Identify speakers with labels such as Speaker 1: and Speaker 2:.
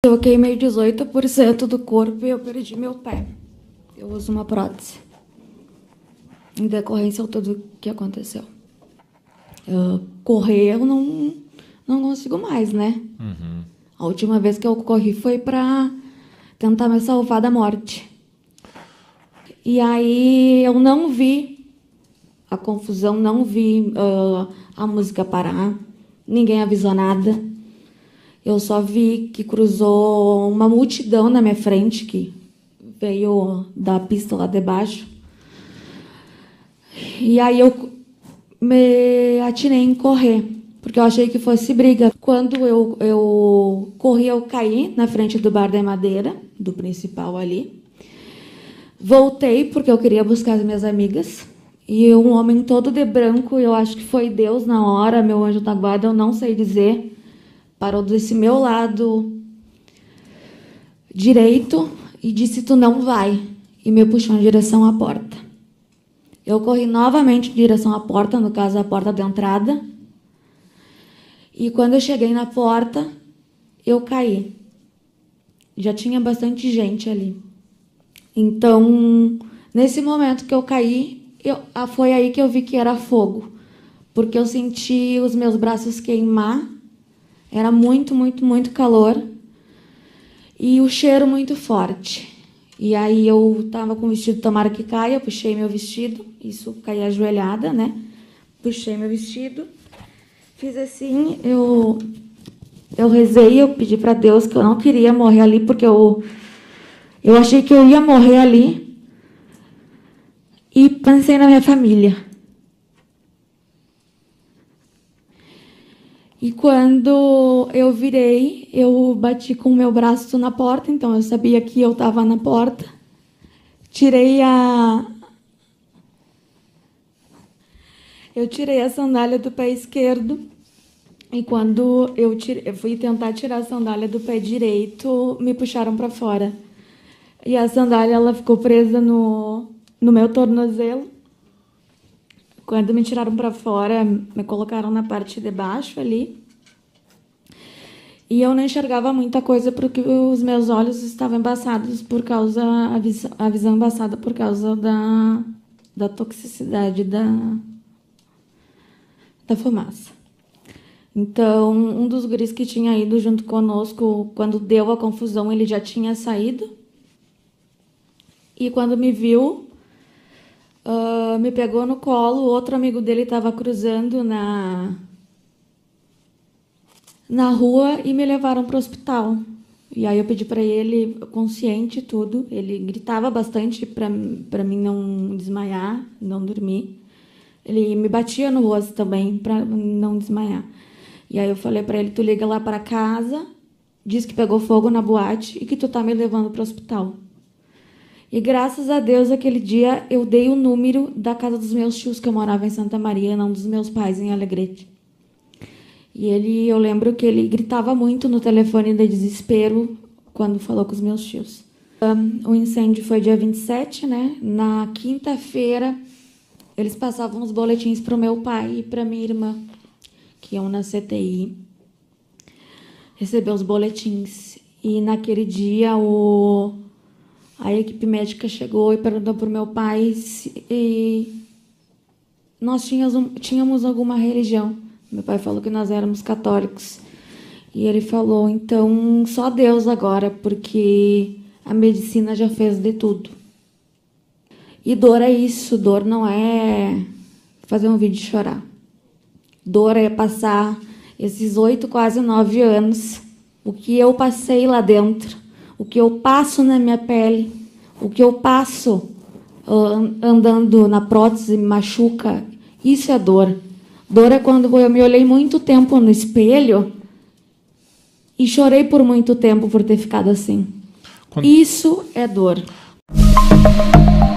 Speaker 1: Eu queimei 18% do corpo e eu perdi meu pé. Eu uso uma prótese. Em decorrência de tudo que aconteceu. Correr eu não consigo mais, né?
Speaker 2: Uhum.
Speaker 1: A última vez que eu corri foi para tentar me salvar da morte. E aí eu não vi a confusão, não vi a música parar. Ninguém avisou nada. Eu só vi que cruzou uma multidão na minha frente, que veio da pista lá de baixo. E aí eu me atirei em correr, porque eu achei que fosse briga. Quando eu corri, eu caí na frente do bar de madeira, do principal ali. Voltei, porque eu queria buscar as minhas amigas. E um homem todo de branco, eu acho que foi Deus na hora, meu anjo da guarda, eu não sei dizer, parou desse meu lado direito e disse: "Tu não vai", e me puxou em direção à porta. Eu corri novamente em direção à porta, no caso a porta de entrada, e quando eu cheguei na porta, eu caí. Já tinha bastante gente ali. Então, nesse momento que eu caí, foi aí que eu vi que era fogo, porque eu senti os meus braços queimar. Era muito, muito, muito calor e o cheiro muito forte. E aí eu estava com o vestido tomara que caia, eu puxei meu vestido, isso caí ajoelhada, né? Puxei meu vestido, fiz assim, eu rezei, eu pedi para Deus que eu não queria morrer ali, porque eu achei que eu ia morrer ali. E pensei na minha família. E quando eu virei, eu bati com o meu braço na porta, então eu sabia que eu estava na porta. Eu tirei a sandália do pé esquerdo. E quando eu fui tentar tirar a sandália do pé direito, me puxaram para fora. E a sandália ela ficou presa no meu tornozelo. Quando me tiraram para fora, me colocaram na parte de baixo ali. E eu não enxergava muita coisa porque os meus olhos estavam embaçados por causa a visão embaçada por causa da toxicidade da fumaça. Então, um dos guris que tinha ido junto conosco, quando deu a confusão, ele já tinha saído. E quando me viu, me pegou no colo, outro amigo dele estava cruzando na rua e me levaram para o hospital. E aí eu pedi para ele, consciente e tudo, ele gritava bastante para mim não desmaiar, não dormir. Ele me batia no rosto também para não desmaiar. E aí eu falei para ele: "Tu liga lá para casa, diz que pegou fogo na boate e que tu tá me levando para o hospital". E graças a Deus, aquele dia, eu dei o número da casa dos meus tios, que eu morava em Santa Maria, não dos meus pais, em Alegrete. E eu lembro que ele gritava muito no telefone de desespero quando falou com os meus tios. O incêndio foi dia 27, né? Na quinta-feira, eles passavam os boletins para o meu pai e para minha irmã, que iam na CTI, receber os boletins. E naquele dia, a equipe médica chegou e perguntou para o meu pai se nós tínhamos alguma religião. Meu pai falou que nós éramos católicos. E ele falou: "Então, só Deus agora, porque a medicina já fez de tudo". E dor é isso, dor não é fazer um vídeo e chorar. Dor é passar esses 8, quase 9 anos, o que eu passei lá dentro, o que eu passo na minha pele, o que eu passo andando na prótese, me machuca, isso é dor. Dor é quando eu me olhei muito tempo no espelho e chorei por muito tempo por ter ficado assim. Isso é dor.